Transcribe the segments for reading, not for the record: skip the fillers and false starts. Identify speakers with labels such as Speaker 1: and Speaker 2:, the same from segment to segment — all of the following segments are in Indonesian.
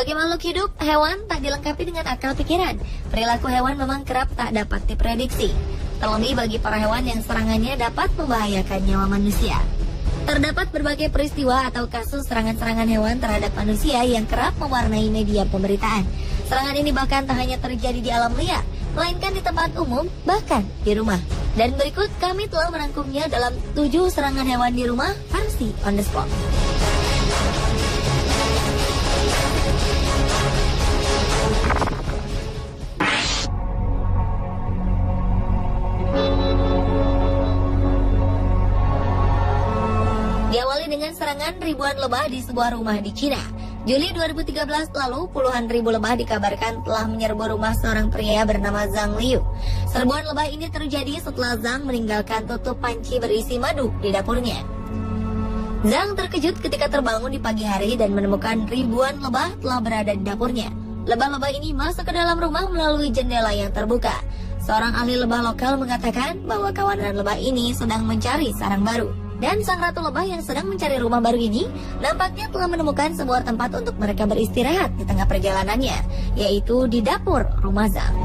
Speaker 1: Sebagai makhluk hidup, hewan tak dilengkapi dengan akal pikiran. Perilaku hewan memang kerap tak dapat diprediksi. Terlebih bagi para hewan yang serangannya dapat membahayakan nyawa manusia. Terdapat berbagai peristiwa atau kasus serangan-serangan hewan terhadap manusia yang kerap mewarnai media pemberitaan. Serangan ini bahkan tak hanya terjadi di alam liar, melainkan di tempat umum, bahkan di rumah. Dan berikut kami telah merangkumnya dalam 7 serangan hewan di rumah versi on the spot. Diawali dengan serangan ribuan lebah di sebuah rumah di Cina. Juli 2013 lalu, puluhan ribu lebah dikabarkan telah menyerbu rumah seorang pria bernama Zhang Liu. Serbuan lebah ini terjadi setelah Zhang meninggalkan tutup panci berisi madu di dapurnya. Zhang terkejut ketika terbangun di pagi hari dan menemukan ribuan lebah telah berada di dapurnya. Lebah-lebah ini masuk ke dalam rumah melalui jendela yang terbuka. Seorang ahli lebah lokal mengatakan bahwa kawanan lebah ini sedang mencari sarang baru. Dan sang ratu lebah yang sedang mencari rumah baru ini nampaknya telah menemukan sebuah tempat untuk mereka beristirahat di tengah perjalanannya, yaitu di dapur rumah Zhang.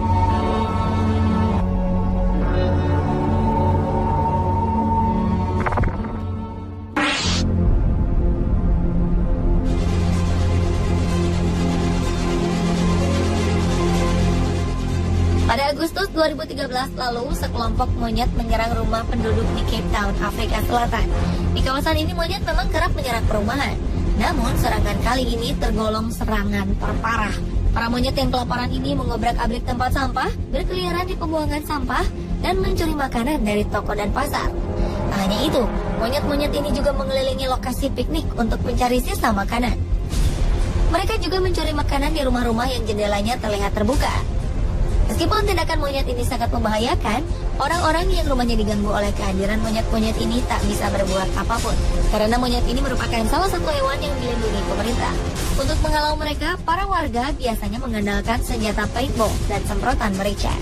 Speaker 1: Pada Agustus 2013 lalu, sekelompok monyet menyerang rumah penduduk di Cape Town, Afrika Selatan. Di kawasan ini monyet memang kerap menyerang perumahan. Namun, serangan kali ini tergolong serangan terparah. Para monyet yang kelaparan ini mengobrak-abrik tempat sampah, berkeliaran di pembuangan sampah, dan mencuri makanan dari toko dan pasar. Tak hanya itu, monyet-monyet ini juga mengelilingi lokasi piknik untuk mencari sisa makanan. Mereka juga mencuri makanan di rumah-rumah yang jendelanya terlihat terbuka. Meskipun tindakan monyet ini sangat membahayakan, orang-orang yang rumahnya diganggu oleh kehadiran monyet-monyet ini tak bisa berbuat apapun. Karena monyet ini merupakan salah satu hewan yang dilindungi pemerintah. Untuk menghalau mereka, para warga biasanya mengandalkan senjata paintball dan semprotan merica.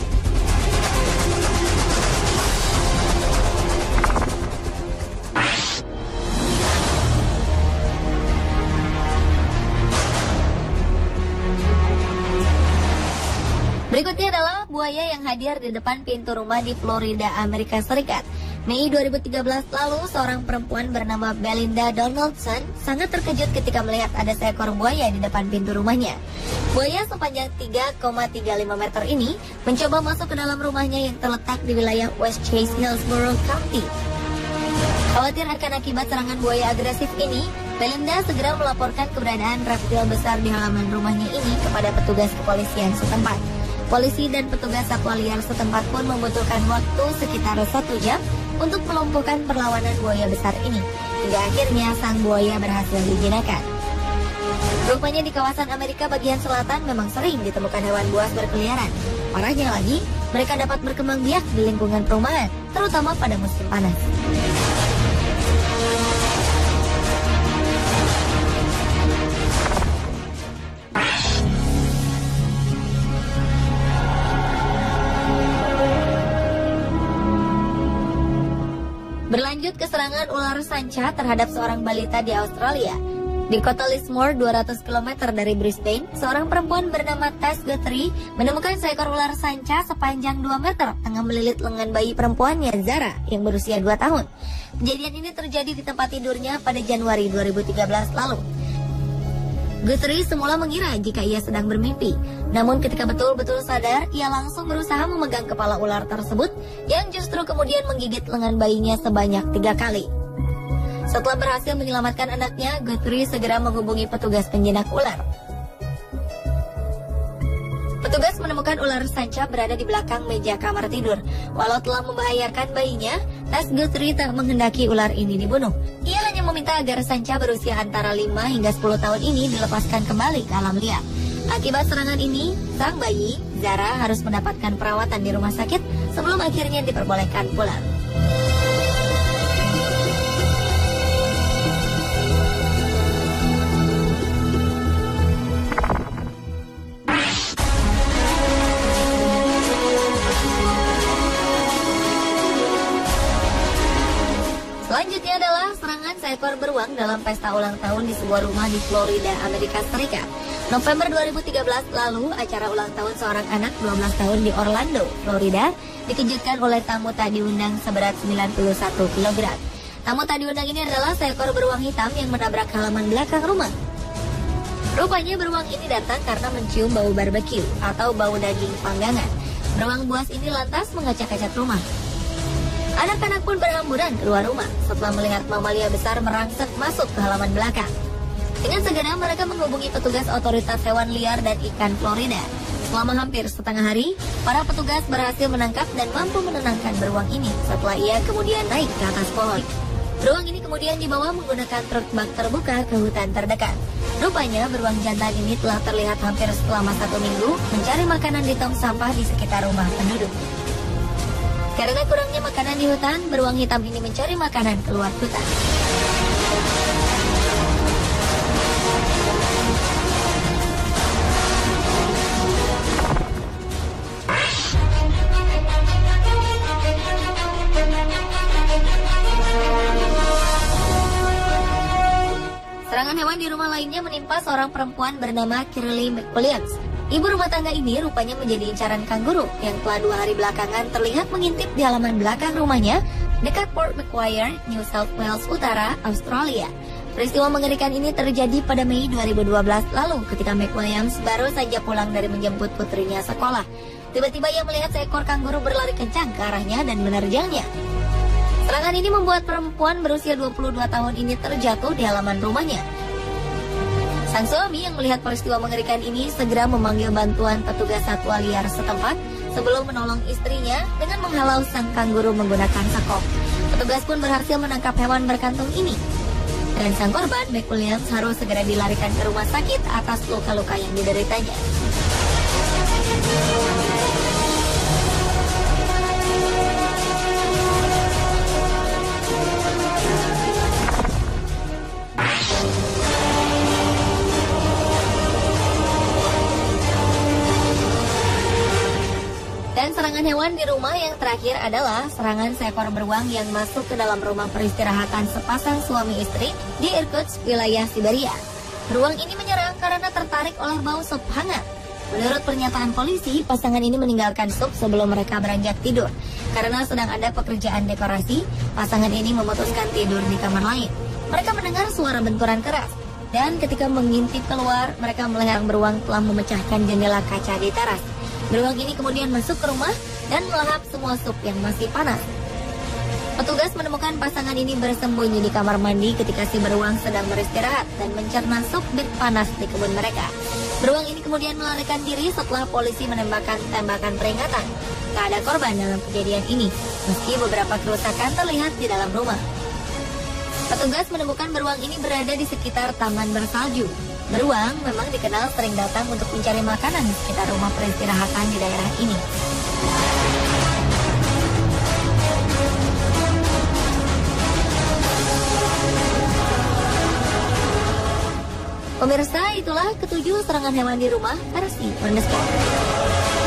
Speaker 1: Berikutnya adalah buaya yang hadir di depan pintu rumah di Florida, Amerika Serikat. Mei 2013 lalu, seorang perempuan bernama Belinda Donaldson sangat terkejut ketika melihat ada seekor buaya di depan pintu rumahnya. Buaya sepanjang 3,35 meter ini mencoba masuk ke dalam rumahnya yang terletak di wilayah West Chase, Hillsborough County. Khawatir akan akibat serangan buaya agresif ini, Belinda segera melaporkan keberadaan reptil besar di halaman rumahnya ini kepada petugas kepolisian setempat. Polisi dan petugas satwa liar setempat pun membutuhkan waktu sekitar 1 jam untuk melumpuhkan perlawanan buaya besar ini. Hingga akhirnya sang buaya berhasil dijinakan. Rupanya di kawasan Amerika bagian selatan memang sering ditemukan hewan buas berkeliaran. Parahnya lagi, mereka dapat berkembang biak di lingkungan perumahan, terutama pada musim panas. Berlanjut ke serangan ular sanca terhadap seorang balita di Australia. Di kota Lismore, 200 km dari Brisbane, seorang perempuan bernama Tess Guthrie menemukan seekor ular sanca sepanjang 2 meter tengah melilit lengan bayi perempuannya, Zara, yang berusia 2 tahun. Kejadian ini terjadi di tempat tidurnya pada Januari 2013 lalu. Guthrie semula mengira jika ia sedang bermimpi. Namun ketika betul-betul sadar, ia langsung berusaha memegang kepala ular tersebut yang justru kemudian menggigit lengan bayinya sebanyak 3 kali. Setelah berhasil menyelamatkan anaknya, Guthrie segera menghubungi petugas penjinak ular. Petugas menemukan ular sanca berada di belakang meja kamar tidur. Walau telah membahayakan bayinya, Tess Guthrie tak menghendaki ular ini dibunuh. Ia hanya meminta agar sanca berusia antara 5 hingga 10 tahun ini dilepaskan kembali ke alam liar. Akibat serangan ini, sang bayi, Zara, harus mendapatkan perawatan di rumah sakit sebelum akhirnya diperbolehkan pulang. Selanjutnya adalah serangan seekor beruang dalam pesta ulang tahun di sebuah rumah di Florida, Amerika Serikat. November 2013 lalu, acara ulang tahun seorang anak 12 tahun di Orlando, Florida, dikejutkan oleh tamu tak diundang seberat 91 kg. Tamu tak diundang ini adalah seekor beruang hitam yang menabrak halaman belakang rumah. Rupanya beruang ini datang karena mencium bau barbeque atau bau daging panggangan. Beruang buas ini lantas mengacak-acak rumah. Anak-anak pun berhamburan keluar rumah setelah melihat mamalia besar merangsek masuk ke halaman belakang. Dengan segera mereka menghubungi petugas otoritas hewan liar dan ikan Florida. Selama hampir setengah hari, para petugas berhasil menangkap dan mampu menenangkan beruang ini setelah ia kemudian naik ke atas pohon. Beruang ini kemudian dibawa menggunakan truk bak terbuka ke hutan terdekat. Rupanya beruang jantan ini telah terlihat hampir selama 1 minggu mencari makanan di tong sampah di sekitar rumah penduduk. Karena kurangnya makanan di hutan, beruang hitam ini mencari makanan keluar hutan. Serangan hewan di rumah lainnya menimpa seorang perempuan bernama Kirley McWilliams. Ibu rumah tangga ini rupanya menjadi incaran kanguru yang telah 2 hari belakangan terlihat mengintip di halaman belakang rumahnya dekat Port Macquarie, New South Wales Utara, Australia. Peristiwa mengerikan ini terjadi pada Mei 2012 lalu ketika McWilliams baru saja pulang dari menjemput putrinya sekolah. Tiba-tiba ia melihat seekor kanguru berlari kencang ke arahnya dan menerjangnya. Serangan ini membuat perempuan berusia 22 tahun ini terjatuh di halaman rumahnya. Sang suami yang melihat peristiwa mengerikan ini segera memanggil bantuan petugas satwa liar setempat sebelum menolong istrinya dengan menghalau sang kanguru menggunakan sekop. Petugas pun berhasil menangkap hewan berkantung ini. Dan sang korban, McWilliams, harus segera dilarikan ke rumah sakit atas luka-luka yang dideritanya. Dan serangan hewan di rumah yang terakhir adalah serangan seekor beruang yang masuk ke dalam rumah peristirahatan sepasang suami istri di Irkutsk, wilayah Siberia. Beruang ini menyerang karena tertarik oleh bau sup hangat. Menurut pernyataan polisi, pasangan ini meninggalkan sup sebelum mereka beranjak tidur. Karena sedang ada pekerjaan dekorasi, pasangan ini memutuskan tidur di kamar lain. Mereka mendengar suara benturan keras. Dan ketika mengintip keluar, mereka melihat beruang telah memecahkan jendela kaca di teras. Beruang ini kemudian masuk ke rumah dan melahap semua sup yang masih panas. Petugas menemukan pasangan ini bersembunyi di kamar mandi ketika si beruang sedang beristirahat dan mencerna sup bir panas di kebun mereka. Beruang ini kemudian melarikan diri setelah polisi menembakkan tembakan peringatan. Tak ada korban dalam kejadian ini, meski beberapa kerusakan terlihat di dalam rumah. Petugas menemukan beruang ini berada di sekitar taman bersalju. Beruang memang dikenal sering datang untuk mencari makanan di sekitar rumah peristirahatan di daerah ini. Pemirsa, itulah ketujuh serangan hewan di rumah versi On The Spot.